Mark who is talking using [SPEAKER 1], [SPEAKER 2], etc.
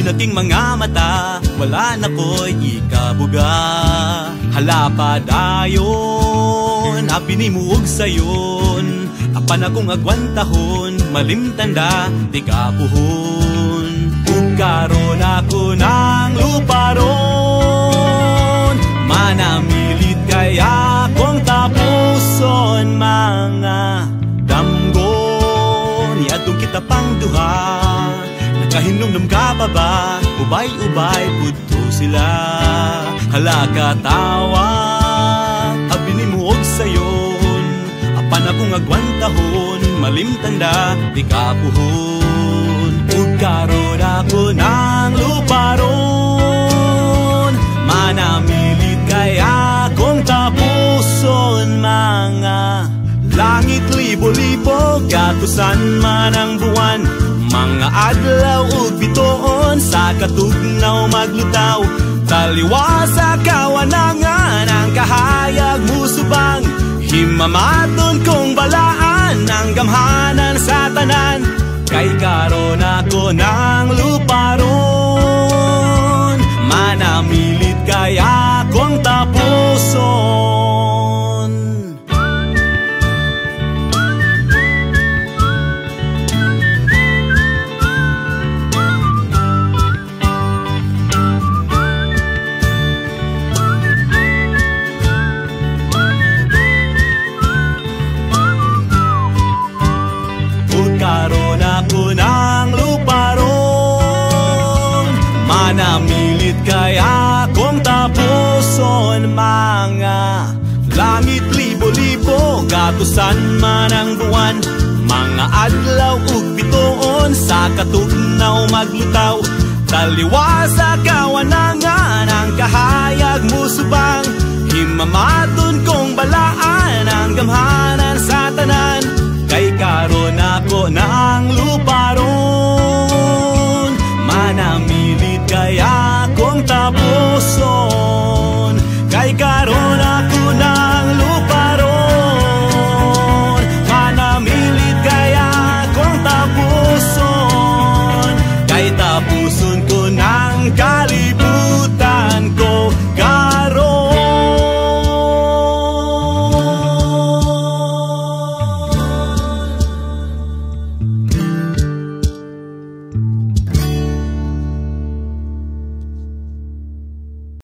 [SPEAKER 1] aking mga mata, wala na ko'y ikabuga. Halapa dayon, apinimuog sayon, apan akong agwantahon, malimtanda, di kapuhon. Karon ako ng luparon, manamilit kaya kong tapuson. Mga damgon, iadong kita pang duha, nakahinumdum ka pa ba? Ubay-ubay pudto sila. Halaka tawa, abinimuog sayon, apan akong agwantahon, malimtanda, di kapuhon. Karon ako ng luparon, manamilit kaya kong tapuson. Mga langit libo-libo, gatusan man ang buwan, mga adlaw ug bituon, sa katugnaw maglutaw, taliwa sa kawanangan, ang kahayag musubang, himamaton kong balaan, ang gamhanan sa tanan. Kay karon ako ng luparon, manamilit kaya kong tapuson. Karon ako ng luparon, manamilit kaya kong tapuson. Mga langit libo-libo, gatusan man ang buwan, mga adlaw ug bituon, sa katugnaw maglutaw, taliwa sa kawanangan, ang kahayag musubang, himamaton kong balaan, ang gamhanan sa tanan. Kay karon ako ng luparon,